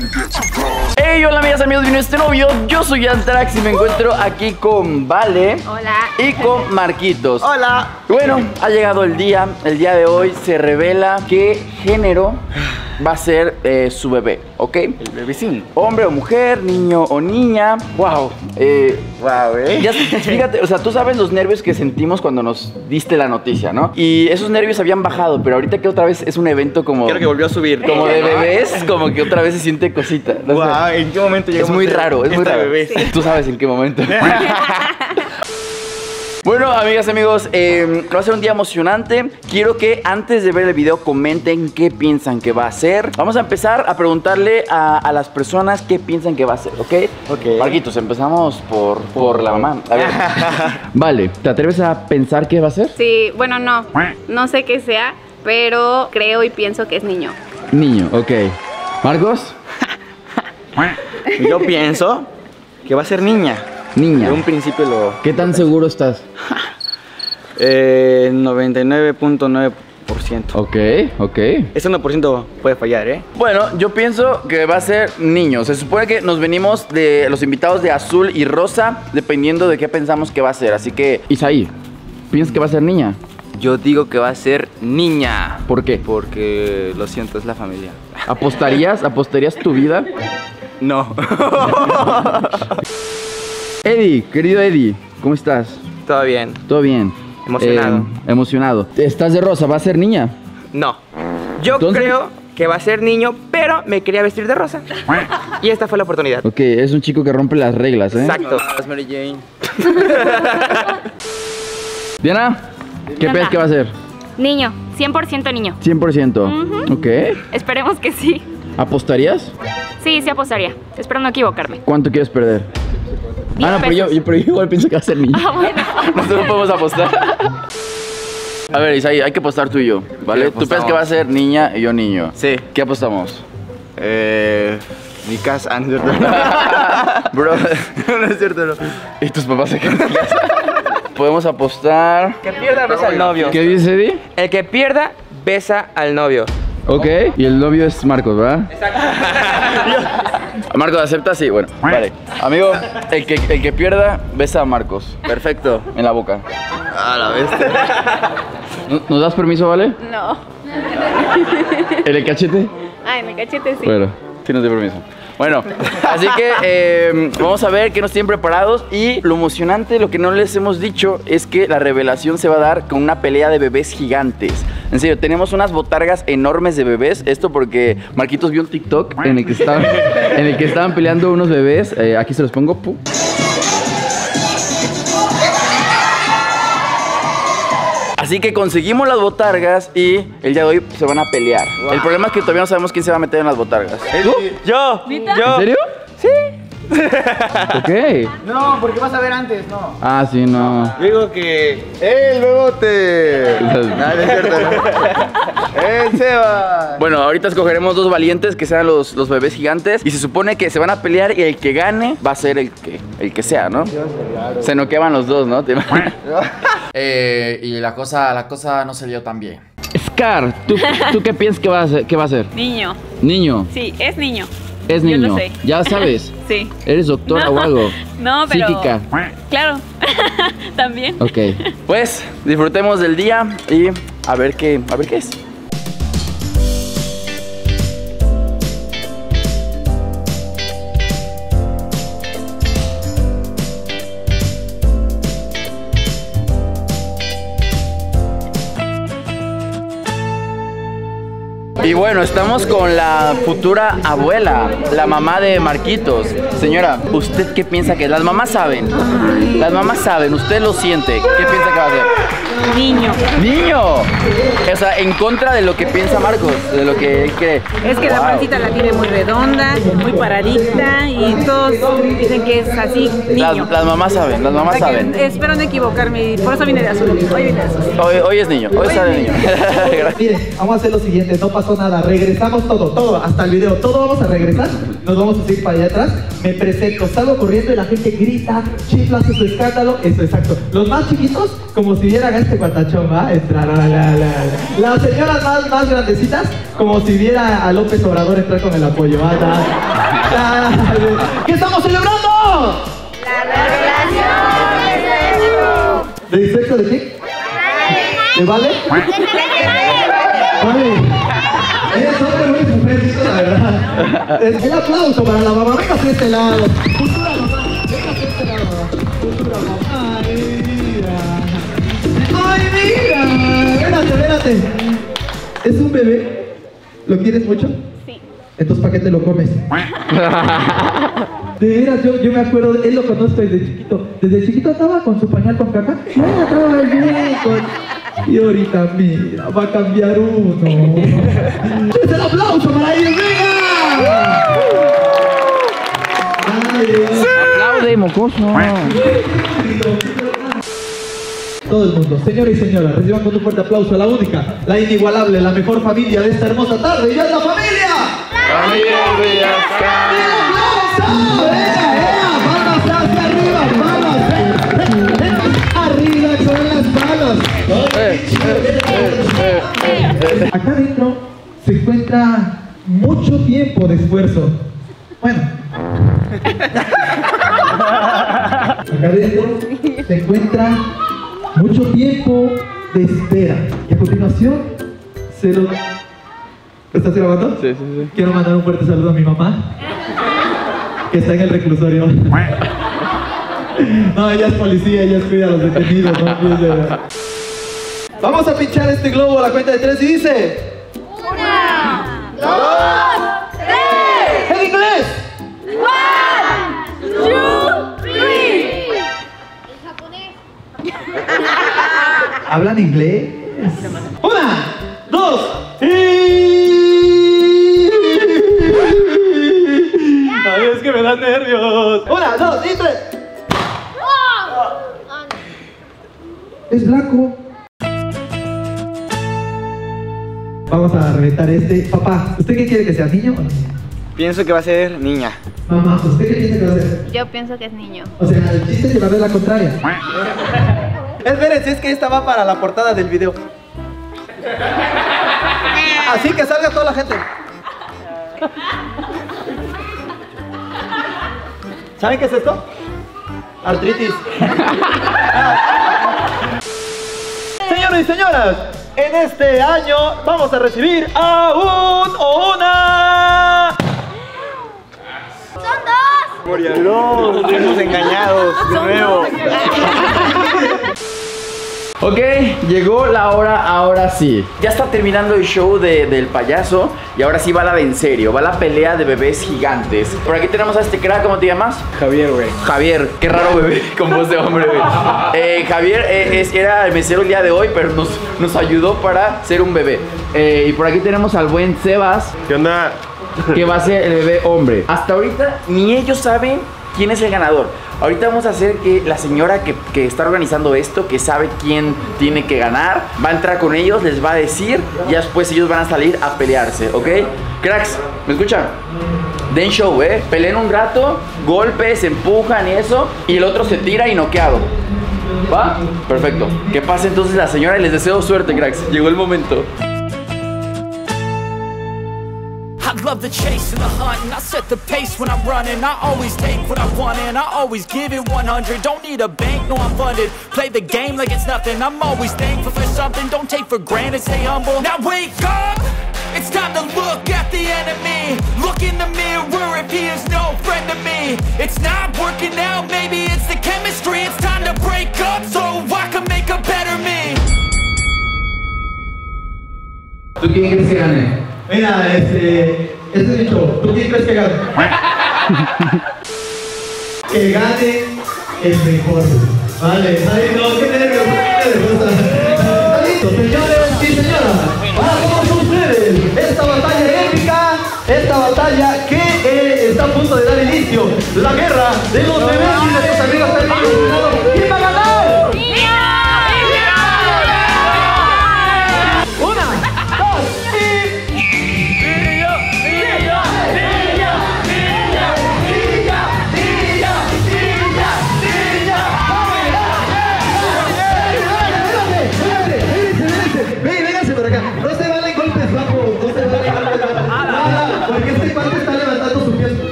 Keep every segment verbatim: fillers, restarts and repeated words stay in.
Hey, hola amigas, amigos, vino este novio. Yo soy Antrax y me encuentro aquí con Vale. Hola. Y con Marquitos. Hola. Bueno, ha llegado el día. El día de hoy se revela qué género va a ser eh, su bebé, ¿ok? El bebecín. Hombre o mujer, niño o niña. Wow. Eh, Wow, eh. Ya, fíjate, o sea, tú sabes los nervios que sentimos cuando nos diste la noticia, ¿no? Y esos nervios habían bajado, pero ahorita que otra vez es un evento como... Creo que volvió a subir. Como de bebés, como que otra vez se siente cosita. No Wow, sé. ¿en qué momento llegamos Es muy a raro, es muy esta raro. bebé? Sí. Tú sabes en qué momento. Bueno, amigas, amigos, eh, va a ser un día emocionante. Quiero que antes de ver el video comenten qué piensan que va a ser. Vamos a empezar a preguntarle a, a las personas qué piensan que va a ser, ¿ok? Ok. Marquitos, empezamos por, por la mamá. A ver. Vale, ¿te atreves a pensar qué va a ser? Sí, bueno, no. No sé qué sea, pero creo y pienso que es niño. Niño, ok. ¿Marcos? Yo pienso que va a ser niña. Niña. De un principio lo... ¿Qué tan seguro estás? Eh, noventa y nueve punto nueve por ciento. Ok, ok. Ese uno por ciento puede fallar, ¿eh? Bueno, yo pienso que va a ser niño. Se supone que nos venimos de los invitados de azul y rosa, dependiendo de qué pensamos que va a ser. Así que, Isaí, ¿piensas que va a ser niña? Yo digo que va a ser niña. ¿Por qué? Porque, lo siento, es la familia. ¿Apostarías? ¿Apostarías tu vida? No. Eddie, querido Eddie, ¿cómo estás? Todo bien. ¿Todo bien? Emocionado. Eh, emocionado. ¿Estás de rosa? ¿Va a ser niña? No. Yo Entonces- creo que va a ser niño, pero me quería vestir de rosa. Y esta fue la oportunidad. Ok, es un chico que rompe las reglas, ¿eh? Exacto. Mary Jane. Diana, ¿qué Diana. piensas que va a ser? Niño, cien por ciento niño. cien por ciento. Ujú. Ok. Esperemos que sí. ¿Apostarías? Sí, sí apostaría. Espero no equivocarme. ¿Cuánto quieres perder? Diez Ah, no, pero yo, pesos. yo- pero yo igual pienso que va a ser niña. Ah, bueno. Nosotros podemos apostar. A ver, Isaí, hay que apostar tú y yo, ¿vale? Sí, Tú piensas apostamos. que va a ser niña y yo niño. Sí. ¿Qué apostamos? Eh... Mi casa. Ah, no es cierto. Bro, No es cierto, no. ¿y tus papás se quedan en casa? Podemos apostar. Que pierda, besa al novio. ¿Qué dice Eddie? El que pierda, besa al novio. Ok, y el novio es Marcos, ¿verdad? Marcos, ¿acepta? Sí, bueno, vale. Amigo, el que, el que pierda, besa a Marcos. Perfecto, en la boca. A la bestia. ¿Nos- ¿Nos das permiso, vale? No. ¿En el cachete? Ay, me cachete sí. Bueno, sí nos dio permiso. Bueno, así que eh, vamos a ver qué nos tienen preparados. Y lo emocionante, lo que no les hemos dicho, es que la revelación se va a dar con una pelea de bebés gigantes. En serio, tenemos unas botargas enormes de bebés. Esto porque Marquitos vio un TikTok en el que estaban, en el que estaban peleando unos bebés. Eh, aquí se los pongo. Pu. Así que conseguimos las botargas y el día de hoy se van a pelear. El problema es que todavía no sabemos quién se va a meter en las botargas. ¿Tú? Yo. ¿Neta? Yo. ¿En serio? Sí. Ok. No, porque vas a ver antes, no. Ah, sí, no. Yo digo que... ¡El bebote! No, no es cierto. no. ¡El Seba! Bueno, ahorita escogeremos dos valientes que sean los, los bebés gigantes. Y se supone que se van a pelear y el que gane va a ser el que, el que sea, ¿no? Se noqueaban los dos, ¿no? ¿Te imaginas? Eh, y la cosa, la cosa no se dio tan bien. Scar, ¿tú, ¿tú qué piensas que va a ser? ¿Qué va a ser? Niño, Niño, sí, es niño. es Yo niño. lo sé. Ya sabes. Sí. ¿Eres doctora No, o algo? No, pero. Psíquica. Claro, también. Ok. Pues disfrutemos del día y a ver qué, a ver qué es. Y bueno, estamos con la futura abuela, la mamá de Marquitos. Señora, ¿usted qué piensa que es? Las mamás saben. Las mamás saben, usted lo siente. ¿Qué piensa que va a hacer? Niño. ¡Niño! O sea, en contra de lo que piensa Marcos, de lo que él cree. Es que la Wow. pancita la tiene muy redonda, muy paradita y todos dicen que es así Las, niño. las mamás saben, las mamás O sea que saben. espero no equivocarme, por eso vine de azul. Hoy vine de azul. Hoy, hoy es niño, hoy sale niño. Miren, vamos a hacer lo siguiente, no pasó pasó nada. Regresamos todo, todo, hasta el video. Todo vamos a regresar. Nos vamos a seguir para allá atrás. Me presento, salgo corriendo y la gente grita, chifla, hace su escándalo. Eso, exacto. Los más chiquitos, como si vieran a este guatachón, ¿va? Entrar, la, la, la. Las señoras más, más grandecitas, como si viera a López Obrador entrar con el apoyo, ¿va? La, la, ¿qué estamos celebrando? La revelación de sexo. ¿De sexo de qué? ¿De vale? Vale. Es hombre muy mujer, la verdad. El aplauso para la mamá. Venga hacia este lado. Cultura mamá. Venga hacia este lado. Cultura mamá. Ay, mira. Ay, mira. Espérate, espérate. ¿Es un bebé? ¿Lo quieres mucho? Sí. Entonces, ¿para qué te lo comes? De veras, yo, yo me acuerdo, él lo conozco desde chiquito. Desde chiquito estaba con su pañal con caca. Y ahora estaba bien con... Y ahorita, mira, va a cambiar uno. ¡Es el aplauso para ellos! ¡Venga! Aplaude, mocoso. Todo el mundo, señores y señoras, reciban con un fuerte aplauso a la única, la inigualable, la mejor familia de esta hermosa tarde. ¡Y ya es la familia! Familia Villasca. ¡Aplauso! ¡Ea, ea! ¡Palmas hacia arriba! ¡Palmas! ¡Eh, eh, eh! ¡Arriba con las manos! Acá adentro se encuentra mucho tiempo de esfuerzo. Bueno. Acá adentro se encuentra mucho tiempo de espera. Y a continuación se lo... ¿Estás grabando? Sí, sí, sí. Quiero mandar un fuerte saludo a mi mamá, que está en el reclusorio. No, ella es policía, ella cuida a los detenidos, ¿no? Vamos a pinchar este globo a la cuenta de tres y dice... Una, dos, tres. ¡En inglés! One, two, three. ¿Hablan inglés? Una, dos y... Ay, es que me dan nervios. Una, dos y tres. Es blanco. Vamos a reventar este. Papá, ¿usted qué quiere que sea, niño o niña? Pienso que va a ser niña. Mamá, ¿usted qué piensa que va a ser? Yo pienso que es niño. O sea, el chiste es llevarle la contraria. Espérense, es que esta va para la portada del video. Así que salga toda la gente. ¿Saben qué es esto? Artritis. Señores y señoras, en este año vamos a recibir a un o una... ¡Son dos! No, estamos engañados de nuevo. Ok, llegó la hora, ahora sí. Ya está terminando el show de, del payaso. Y ahora sí va la de en serio. Va la pelea de bebés gigantes. Por aquí tenemos a este crack, ¿cómo te llamas? Javier, güey. Javier, qué raro bebé con voz de hombre, güey. Eh, Javier eh, es, era el mesero el día de hoy, pero nos, nos ayudó para ser un bebé. Eh, y por aquí tenemos al buen Sebas. ¿Qué onda? Que va a ser el bebé hombre. Hasta ahorita ni ellos saben quién es el ganador. Ahorita vamos a hacer que la señora que, que está organizando esto, que sabe quién tiene que ganar, va a entrar con ellos, les va a decir, y después ellos van a salir a pelearse, ¿ok? Cracks, ¿me escuchan? Den show, ¿eh? Peleen un rato, golpes, empujan y eso, y el otro se tira y noqueado. ¿Va? Perfecto. Que pase entonces la señora y les deseo suerte, cracks. Llegó el momento. I love the chase and the hunt, and I set the pace when I'm running. I always take what I want and I always give it one hundred. Don't need a bank, no I'm funded. Play the game like it's nothing. I'm always thankful for something. Don't take for granted, stay humble. Now wake up, it's time to look at the enemy. Look in the mirror if he is no friend to me. It's not working out, maybe it's the chemistry. It's time to break up so I can make a better me. ¿Tú quién crees que gane? Mira, este... Este es mi show. ¿Tú quién crees que gane? Que gane el mejor. Vale, ahí no, qué nervios, qué nervios. Listo, señores y señoras. Para todos ustedes, esta batalla épica, esta batalla que eh, está a punto de dar inicio. La guerra de los bebés y de sus amigos también. ¿Quién va a ganar? Una, dos y...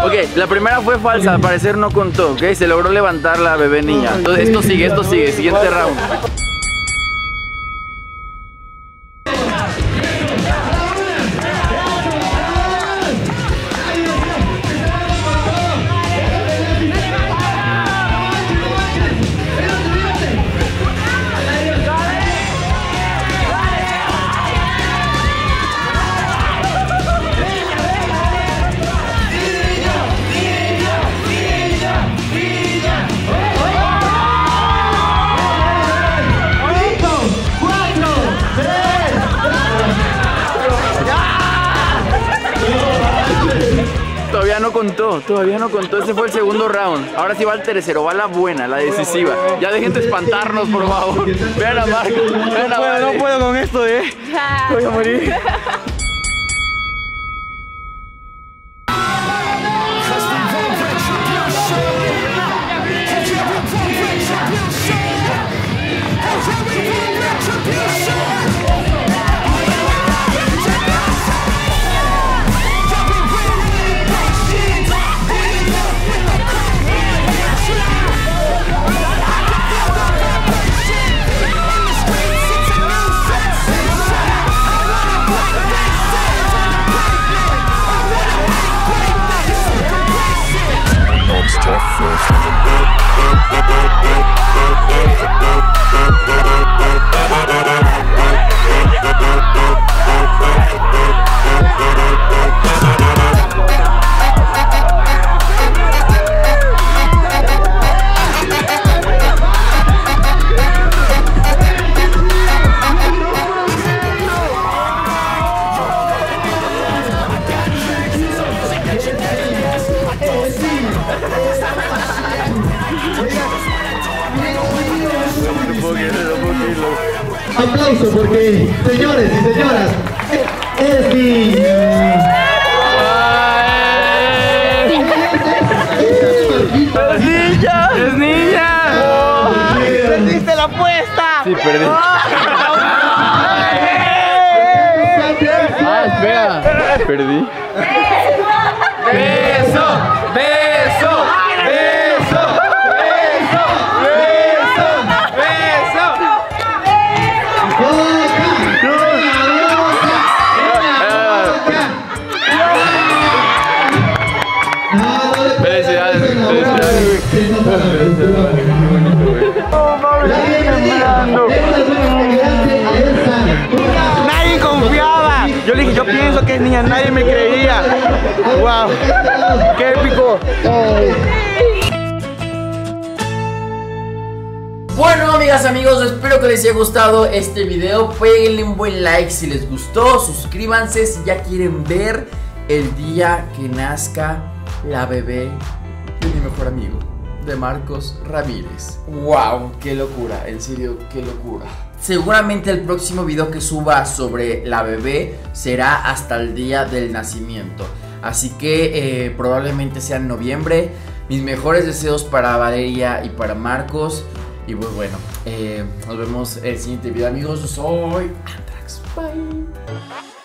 Ok, la primera fue falsa, al parecer no contó, ok. Se logró levantar la bebé niña. Entonces, esto sigue, esto sigue. Siguiente round. Todavía no contó, todavía no contó. Ese fue el segundo round. Ahora sí va el tercero, va la buena, la decisiva. Ya dejen de espantarnos, por favor. Vean a Marco, vean a Vale. No puedo con esto, eh. Voy a morir. Aplauso porque, señores y señoras, es niña. ¡Es niña! ¡Es niña! ¡Perdiste la apuesta! Sí, perdí. Ah, espera. Perdí. ¡Beso! ¡Beso! ¡Beso! Felicidades, felicidades. Nadie confiaba. Yo le dije, yo pienso que es niña, nadie me creía. Wow, qué épico. Bueno, amigas, amigos, espero que les haya gustado este video. Péguenle un buen like si les gustó. Suscríbanse si ya quieren ver el día que nazca la bebé de mi mejor amigo, de Marcos Ramírez. Wow, qué locura, en serio, qué locura. Seguramente el próximo video que suba sobre la bebé será hasta el día del nacimiento. Así que eh, probablemente sea en noviembre. Mis mejores deseos para Valeria y para Marcos. Y pues bueno, eh, nos vemos en el siguiente video, amigos. Yo soy Antrax. Bye.